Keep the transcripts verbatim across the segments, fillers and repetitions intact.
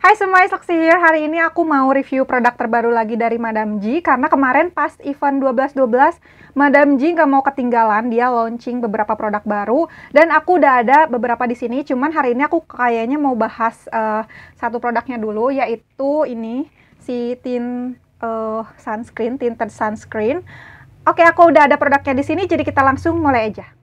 Hai semua, Saksi here. Hari ini aku mau review produk terbaru lagi dari Madam G. Karena kemarin pas event dua belas dua belas, Madam G nggak mau ketinggalan. Dia launching beberapa produk baru. Dan aku udah ada beberapa di sini. Cuman hari ini aku kayaknya mau bahas uh, satu produknya dulu. Yaitu ini, si tint uh, sunscreen, tinted sunscreen. Oke, aku udah ada produknya di sini. Jadi kita langsung mulai aja.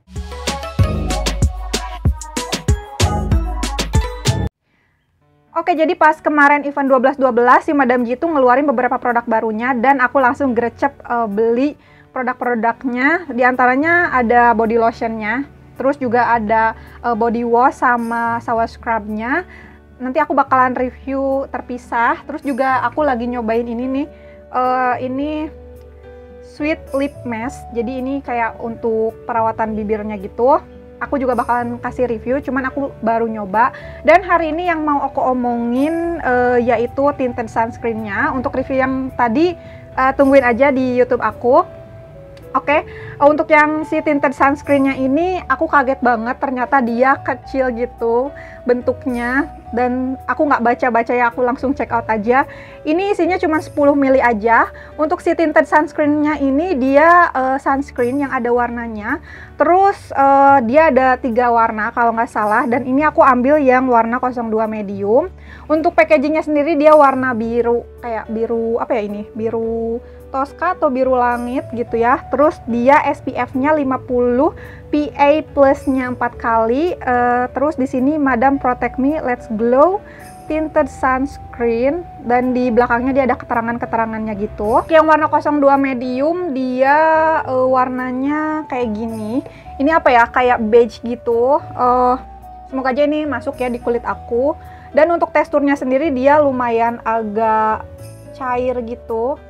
Oke, jadi pas kemarin event dua belas dua belas, si Madam G itu ngeluarin beberapa produk barunya dan aku langsung grecep uh, beli produk-produknya. Di antaranya ada body lotionnya, terus juga ada uh, body wash sama shower scrubnya. Nanti aku bakalan review terpisah. Terus juga aku lagi nyobain ini nih, uh, ini Sweet Lip Mask. Jadi ini kayak untuk perawatan bibirnya gitu. Aku juga bakalan kasih review, cuman aku baru nyoba. Dan hari ini yang mau aku omongin uh, yaitu tinted sunscreen-nya. Untuk review yang tadi, uh, tungguin aja di YouTube aku. Oke, okay. uh, untuk yang si tinted sunscreen-nya ini, aku kaget banget. Ternyata dia kecil gitu bentuknya. Dan aku nggak baca-baca ya, aku langsung check out aja. Ini isinya cuma sepuluh mili aja. Untuk si tinted sunscreen-nya ini, dia uh, sunscreen yang ada warnanya. Terus uh, dia ada tiga warna kalau nggak salah. Dan ini aku ambil yang warna nol dua medium. Untuk packagingnya sendiri dia warna biru. Kayak biru, apa ya ini? Biru Tosca atau biru langit gitu ya. Terus dia S P F-nya lima puluh, P A plus-nya empat kali. Uh, terus di sini Madam Protect Me Let's Glow Tinted Sunscreen, dan di belakangnya dia ada keterangan-keterangannya gitu. Yang warna nol dua medium dia uh, warnanya kayak gini. Ini apa ya? Kayak beige gitu. Uh, semoga aja ini masuk ya di kulit aku. Dan untuk teksturnya sendiri dia lumayan agak cair gitu.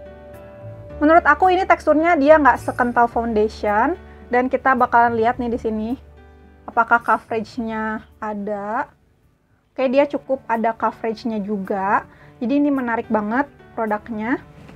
Menurut aku ini teksturnya dia nggak sekental foundation, dan kita bakalan lihat nih di sini apakah coveragenya ada. Oke, dia cukup ada coveragenya juga. Jadi ini menarik banget produknya.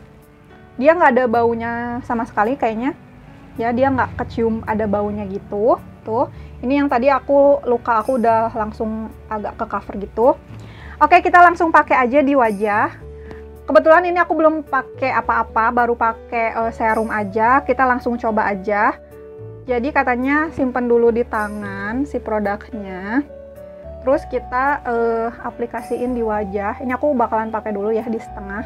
Dia nggak ada baunya sama sekali kayaknya. Ya, dia nggak kecium ada baunya gitu. Tuh, ini yang tadi aku luka aku udah langsung agak ke cover gitu. Oke, kita langsung pakai aja di wajah. Kebetulan ini aku belum pakai apa-apa, baru pakai uh, serum aja. Kita langsung coba aja. Jadi katanya simpen dulu di tangan si produknya. Terus kita uh, aplikasiin di wajah. Ini aku bakalan pakai dulu ya di setengah.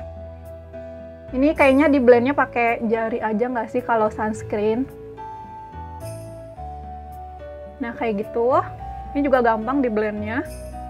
Ini kayaknya di blendnya pakai jari aja nggak sih kalau sunscreen? Nah kayak gitu. Ini juga gampang di blendnya.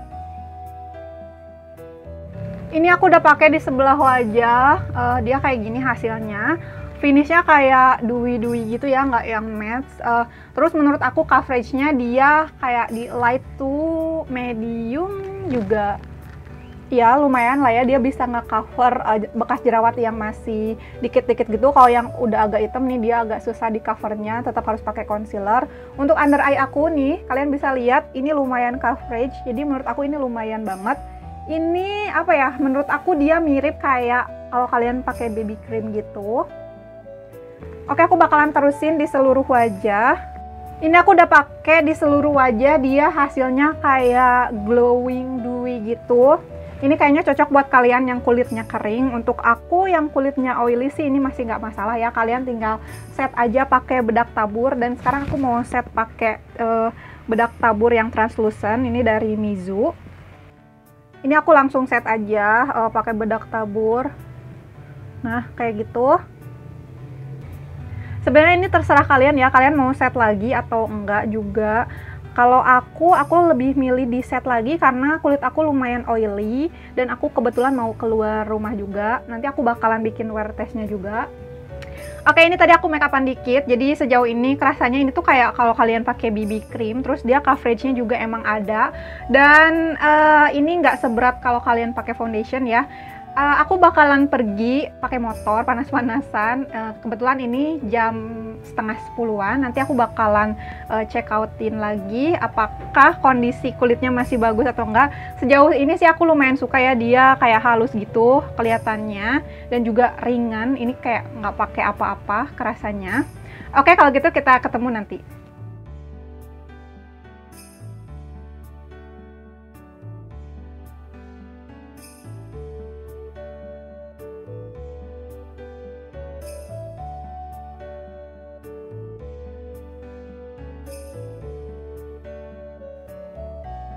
Ini aku udah pakai di sebelah wajah, uh, dia kayak gini hasilnya. Finishnya kayak dewy-dewy gitu ya, nggak yang matte. Uh, terus menurut aku coveragenya dia kayak di light to medium juga. Ya lumayan lah ya, dia bisa nge-cover uh, bekas jerawat yang masih dikit-dikit gitu. Kalau yang udah agak hitam nih, dia agak susah di covernya, tetap harus pakai concealer. Untuk under eye aku nih, kalian bisa lihat ini lumayan coverage, jadi menurut aku ini lumayan banget. Ini apa ya, menurut aku dia mirip kayak kalau kalian pakai baby cream gitu. Oke, aku bakalan terusin di seluruh wajah. Ini aku udah pakai di seluruh wajah, dia hasilnya kayak glowing dewy gitu. Ini kayaknya cocok buat kalian yang kulitnya kering. Untuk aku yang kulitnya oily sih ini masih nggak masalah ya. Kalian tinggal set aja pakai bedak tabur. Dan sekarang aku mau set pakai uh, bedak tabur yang translucent. Ini dari Mizu. Ini aku langsung set aja uh, pakai bedak tabur. Nah, kayak gitu. Sebenarnya ini terserah kalian ya, kalian mau set lagi atau enggak juga. Kalau aku, aku lebih milih di set lagi karena kulit aku lumayan oily dan aku kebetulan mau keluar rumah juga. Nanti aku bakalan bikin wear testnya juga. Oke, ini tadi aku make upan dikit. Jadi sejauh ini kerasanya ini tuh kayak kalau kalian pakai B B cream, terus dia coveragenya juga emang ada. Dan uh, ini nggak seberat kalau kalian pakai foundation ya. Uh, aku bakalan pergi pakai motor panas-panasan. Uh, kebetulan ini jam setengah sepuluhan. Nanti aku bakalan uh, check outin lagi apakah kondisi kulitnya masih bagus atau enggak. Sejauh ini sih aku lumayan suka ya, dia kayak halus gitu kelihatannya dan juga ringan. Ini kayak nggak pakai apa-apa kerasanya. Oke, kalau gitu kita ketemu nanti.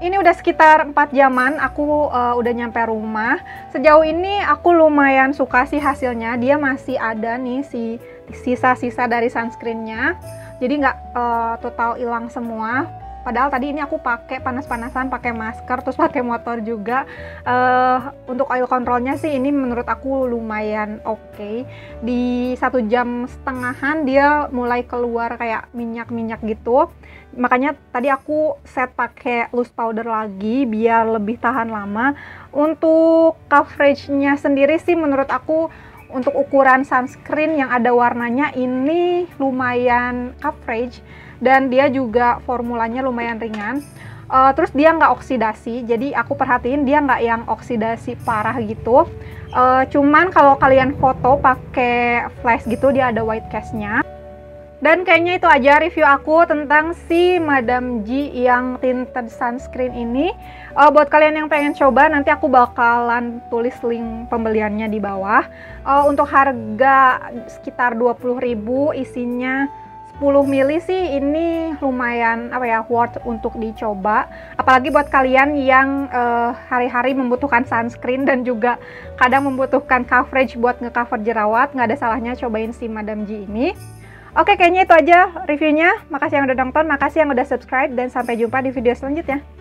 Ini udah sekitar empat jaman aku uh, udah nyampe rumah. Sejauh ini aku lumayan suka sih hasilnya. Dia masih ada nih si sisa-sisa dari sunscreennya. Jadi nggak uh, total hilang semua. Padahal tadi ini aku pakai panas-panasan, pakai masker, terus pakai motor juga. Uh, untuk oil controlnya sih ini menurut aku lumayan oke. Okay. Di satu jam setengahan dia mulai keluar kayak minyak-minyak gitu. Makanya tadi aku set pakai loose powder lagi biar lebih tahan lama. Untuk coveragenya sendiri sih menurut aku untuk ukuran sunscreen yang ada warnanya ini lumayan coverage. Dan dia juga formulanya lumayan ringan, uh, terus dia nggak oksidasi, jadi aku perhatiin dia nggak yang oksidasi parah gitu. Uh, cuman kalau kalian foto pakai flash gitu dia ada white cast-nya. Dan kayaknya itu aja review aku tentang si Madame G yang tinted sunscreen ini. Uh, buat kalian yang pengen coba, nanti aku bakalan tulis link pembeliannya di bawah. Uh, untuk harga sekitar dua puluh ribu, isinya sepuluh mili sih ini lumayan apa ya worth untuk dicoba, apalagi buat kalian yang hari-hari uh, membutuhkan sunscreen dan juga kadang membutuhkan coverage buat ngecover jerawat. Nggak ada salahnya cobain si Madame G ini. Oke, kayaknya itu aja reviewnya. Makasih yang udah nonton, makasih yang udah subscribe, dan sampai jumpa di video selanjutnya.